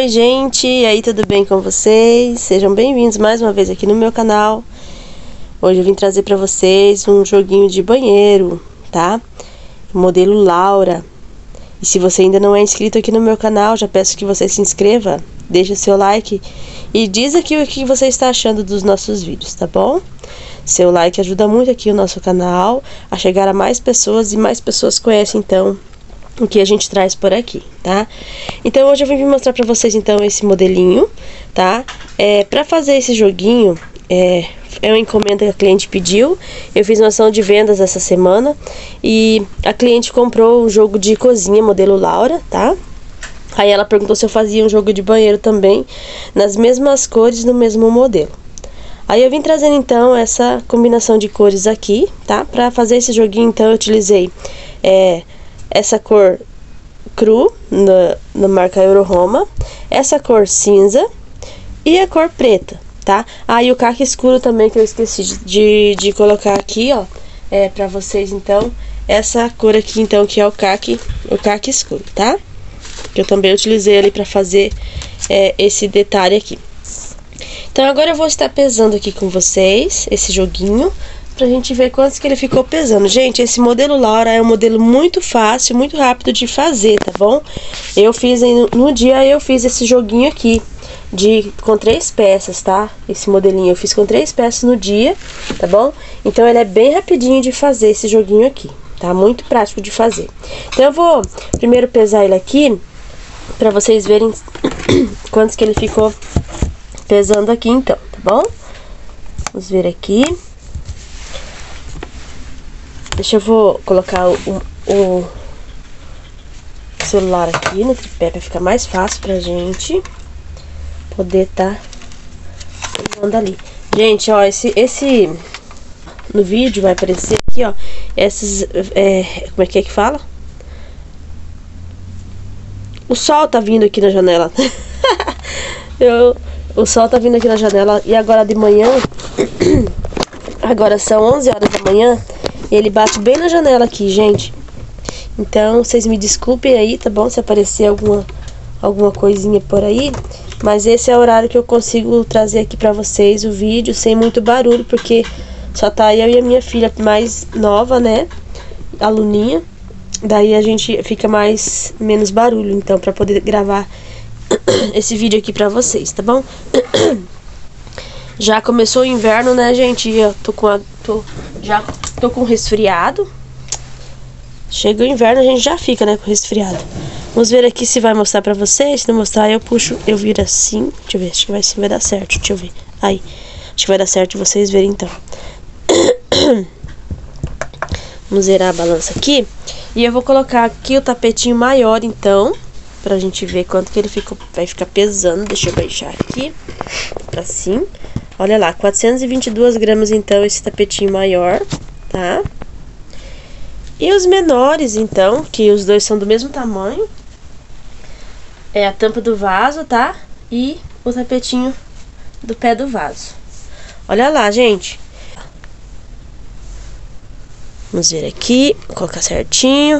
Oi gente, e aí, tudo bem com vocês? Sejam bem-vindos mais uma vez aqui no meu canal. Hoje eu vim trazer pra vocês um joguinho de banheiro, tá? Modelo Laura. E se você ainda não é inscrito aqui no meu canal, já peço que você se inscreva, deixa seu like e diz aqui o que você está achando dos nossos vídeos, tá bom? Seu like ajuda muito aqui o nosso canal a chegar a mais pessoas e mais pessoas conhecem então o que a gente traz por aqui, tá? Então hoje eu vim mostrar pra vocês então esse modelinho, tá? Pra fazer esse joguinho, é uma encomenda que a cliente pediu. Eu fiz uma ação de vendas essa semana e a cliente comprou um jogo de cozinha modelo Laura, tá? Aí ela perguntou se eu fazia um jogo de banheiro também, nas mesmas cores, no mesmo modelo. Aí eu vim trazendo então essa combinação de cores aqui, tá? Pra fazer esse joguinho então eu utilizei essa cor cru na marca Euro Roma, essa cor cinza e a cor preta, tá? E o caque escuro também, que eu esqueci de colocar aqui, ó, pra vocês então, essa cor aqui então, que é o caque escuro, tá? Que eu também utilizei ali pra fazer esse detalhe aqui. Então agora eu vou estar pesando aqui com vocês esse joguinho, pra gente ver quantos que ele ficou pesando. Gente, esse modelo Laura é um modelo muito fácil, muito rápido de fazer, tá bom? Eu fiz, no dia eu fiz esse joguinho aqui, com 3 peças, tá? Esse modelinho eu fiz com 3 peças no dia, tá bom? Então ele é bem rapidinho de fazer esse joguinho aqui, tá? Muito prático de fazer. Então eu vou primeiro pesar ele aqui, pra vocês verem quantos que ele ficou pesando aqui então, tá bom? Vamos ver aqui. Deixa eu vou colocar o celular aqui no tripé pra ficar mais fácil pra gente poder tá pesando ali. Gente, ó, esse no vídeo vai aparecer aqui, ó, esses, como é que fala? O sol tá vindo aqui na janela. O sol tá vindo aqui na janela e agora de manhã, agora são 11 horas da manhã. Ele bate bem na janela aqui, gente. Então, vocês me desculpem aí, tá bom? Se aparecer alguma coisinha por aí. Mas esse é o horário que eu consigo trazer aqui pra vocês o vídeo sem muito barulho, porque só tá eu e a minha filha mais nova, né? Aluninha. Daí a gente fica menos barulho, então, pra poder gravar esse vídeo aqui pra vocês, tá bom? Já começou o inverno, né, gente? Eu já tô com resfriado. Chega o inverno, a gente já fica, né, com resfriado. Vamos ver aqui se vai mostrar pra vocês. Se não mostrar, eu puxo, eu viro assim. Deixa eu ver, acho que vai dar certo. Deixa eu ver. Aí, acho que vai dar certo de vocês verem, então. Vamos zerar a balança aqui. E eu vou colocar aqui o tapetinho maior, então, pra gente ver quanto que ele vai ficar pesando. Deixa eu baixar aqui, assim. Olha lá, 422 gramas, então, esse tapetinho maior, tá? E os menores, então, que os dois são do mesmo tamanho, é a tampa do vaso, tá? E o tapetinho do pé do vaso. Olha lá, gente. Vamos ver aqui, vou colocar certinho.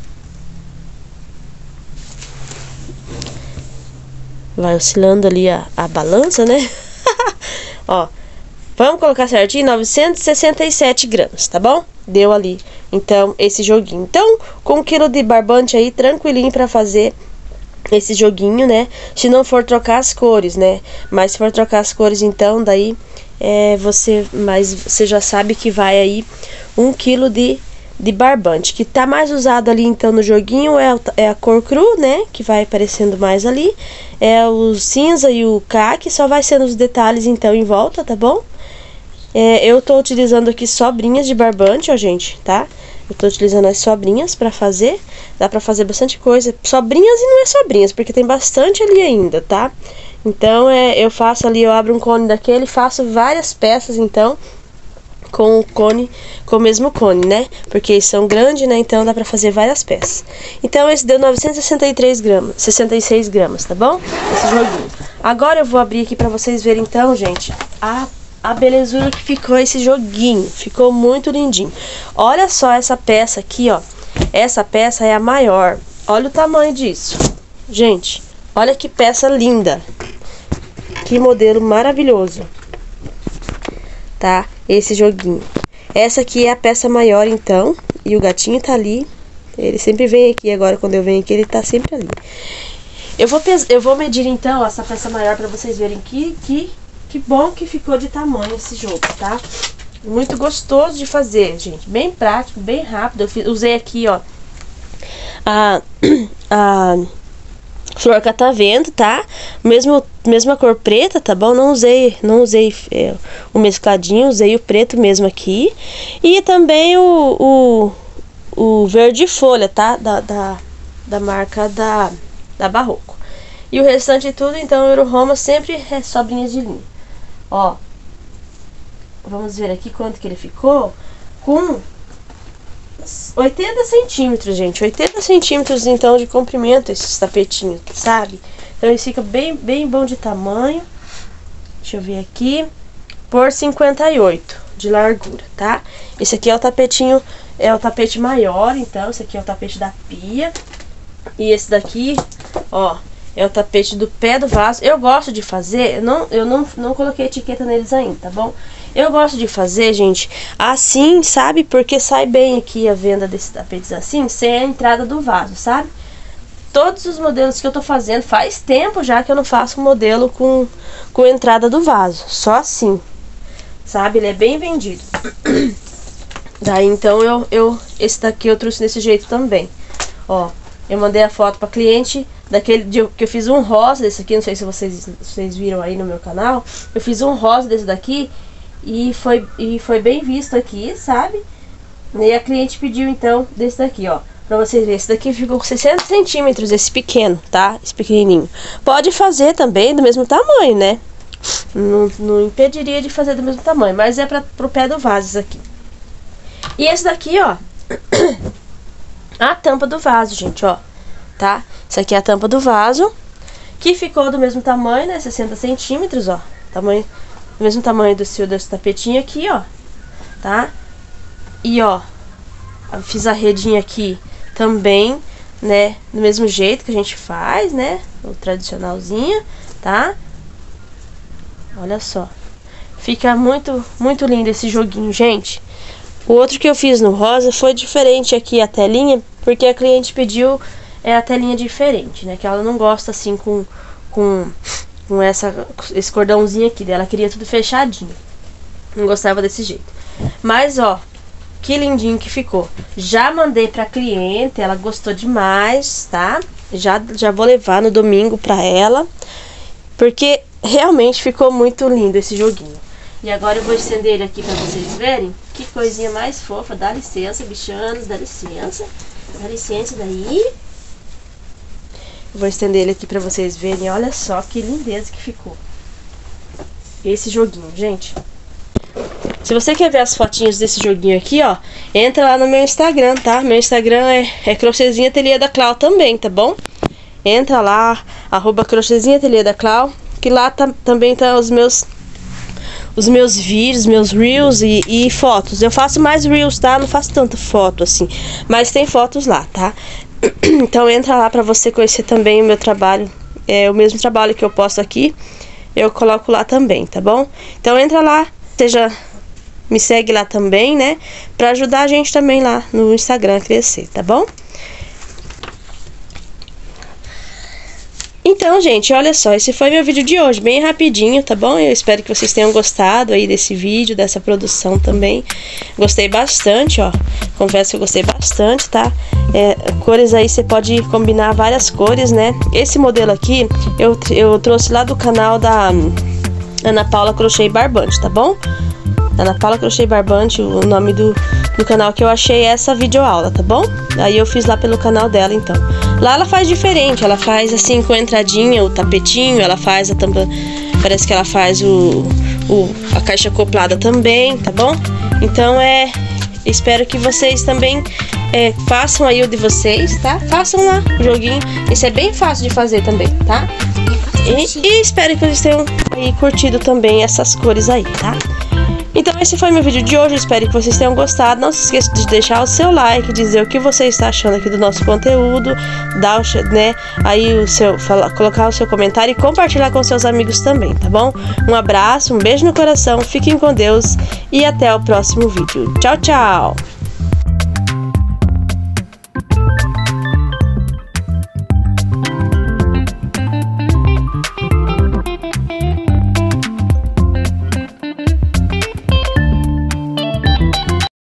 Vai oscilando ali a balança, né? Ó, vamos colocar certinho, 967 gramas, tá bom? Deu ali, então, esse joguinho. Então, com 1 quilo de barbante aí, tranquilinho pra fazer esse joguinho, né? Se não for trocar as cores, né? Mas se for trocar as cores, então, daí, você já sabe que vai aí 1 quilo de barbante. Que tá mais usado ali, então, no joguinho é a cor cru, né? Que vai aparecendo mais ali. É o cinza e o caque, só vai sendo os detalhes, então, em volta, tá bom? Eu tô utilizando aqui sobrinhas de barbante, ó, gente, tá? Eu tô utilizando as sobrinhas pra fazer. Dá pra fazer bastante coisa. Sobrinhas e não é sobrinhas, porque tem bastante ali ainda, tá? Então, eu faço ali, eu abro um cone daquele, faço várias peças, então, com o mesmo cone, né? Porque eles são grandes, né? Então dá pra fazer várias peças. Então esse deu 963 gramas, 66 gramas, tá bom? Esse joguinho. Agora eu vou abrir aqui pra vocês verem, então, gente, a belezura que ficou esse joguinho. Ficou muito lindinho. Olha só essa peça aqui, ó. Essa peça é a maior. Olha o tamanho disso. Gente, Olha que peça linda. Que modelo maravilhoso. Tá? Esse joguinho. Essa aqui é a peça maior, então. E o gatinho tá ali. Ele sempre vem aqui. Agora, quando eu venho aqui, ele tá sempre ali. Eu vou medir, então, essa peça maior pra vocês verem que bom que ficou de tamanho esse jogo, tá? Muito gostoso de fazer, gente. Bem prático, bem rápido. Eu usei aqui, ó, a flor catavento, tá? Mesma cor preta, tá bom? Não usei o mescladinho, usei o preto mesmo aqui. E também o verde folha, tá? Da marca da Barroco. E o restante de tudo, então, Euro-Roma sempre é sobrinhas de linha. Ó, vamos ver aqui quanto que ele ficou. Com 80 centímetros, gente. 80 centímetros, então, de comprimento esses tapetinhos, sabe? Então, ele fica bem bom de tamanho. Deixa eu ver aqui. Por 58 de largura, tá? Esse aqui é o tapetinho, é o tapete maior, então. Esse aqui é o tapete da pia. E esse daqui, ó, é o tapete do pé do vaso. Eu gosto de fazer, eu não coloquei etiqueta neles ainda, tá bom? Eu gosto de fazer, gente, assim, sabe? Porque sai bem aqui a venda desses tapetes assim, sem a entrada do vaso, sabe? Todos os modelos que eu tô fazendo, faz tempo já que eu não faço um modelo com entrada do vaso. Só assim, sabe? Ele é bem vendido. Daí, então, esse daqui eu trouxe desse jeito também. Ó, eu mandei a foto pra cliente daquele dia que eu fiz um rosa desse aqui. Não sei se vocês viram aí no meu canal. Eu fiz um rosa desse daqui. E foi bem visto aqui, sabe? E a cliente pediu, então, desse daqui, ó. Pra vocês verem, esse daqui ficou com 60 centímetros, esse pequeno, tá? Esse pequenininho. Pode fazer também do mesmo tamanho, né? Não impediria de fazer do mesmo tamanho. Mas é pro pé do vaso, isso aqui. E esse daqui, ó. A tampa do vaso, gente, ó. Tá? Isso aqui é a tampa do vaso. Que ficou do mesmo tamanho, né? 60 centímetros, ó. Tamanho... do mesmo tamanho desse tapetinho aqui, ó, tá? E, ó, eu fiz a redinha aqui também, né? Do mesmo jeito que a gente faz, né? O tradicionalzinho, tá? Olha só. Fica muito lindo esse joguinho, gente. O outro que eu fiz no rosa foi diferente aqui, a telinha, porque a cliente pediu a telinha diferente, né? Que ela não gosta, assim, com esse cordãozinho aqui dela, queria tudo fechadinho. Não gostava desse jeito. Mas, ó, que lindinho que ficou. Já mandei pra cliente, ela gostou demais, tá? Já vou levar no domingo pra ela, porque realmente ficou muito lindo esse joguinho. E agora eu vou estender ele aqui pra vocês verem. Que coisinha mais fofa. Dá licença, bichanos, dá licença. Dá licença daí. Vou estender ele aqui pra vocês verem. Olha só que lindeza que ficou esse joguinho, gente. Se você quer ver as fotinhas desse joguinho aqui, ó, entra lá no meu Instagram, tá? Meu Instagram é Crochêzinho Ateliê da Clau também, tá bom? Entra lá, @Crochêzinho Ateliê da Clau, que lá também tá os meus vídeos, meus reels e fotos. Eu faço mais reels, tá? Não faço tanta foto assim, mas tem fotos lá, tá? Então entra lá pra você conhecer também o meu trabalho. É o mesmo trabalho que eu posto aqui, eu coloco lá também, tá bom? Então entra lá, me segue lá também, né? Pra ajudar a gente também lá no Instagram a crescer, tá bom? Então, gente, olha só, esse foi meu vídeo de hoje, bem rapidinho, tá bom? Eu espero que vocês tenham gostado aí desse vídeo, dessa produção também. Gostei bastante, ó, confesso que eu gostei bastante, tá? Cores aí, você pode combinar várias cores, né? Esse modelo aqui, eu trouxe lá do canal da Ana Paula Crochê e Barbante, tá bom? Ana Paula Crochê e Barbante, o nome do canal que eu achei essa videoaula, tá bom? Aí eu fiz lá pelo canal dela, então. Lá ela faz diferente, ela faz assim com a entradinha, o tapetinho, ela faz a tampa, parece que ela faz a caixa acoplada também, tá bom? Então espero que vocês também façam aí o de vocês, tá? Façam lá o joguinho, esse é bem fácil de fazer também, tá? E espero que vocês tenham aí curtido também essas cores aí, tá? Então esse foi meu vídeo de hoje, espero que vocês tenham gostado. Não se esqueça de deixar o seu like, dizer o que você está achando aqui do nosso conteúdo, dar colocar o seu comentário e compartilhar com seus amigos também, tá bom? Um abraço, um beijo no coração, fiquem com Deus e até o próximo vídeo. Tchau, tchau!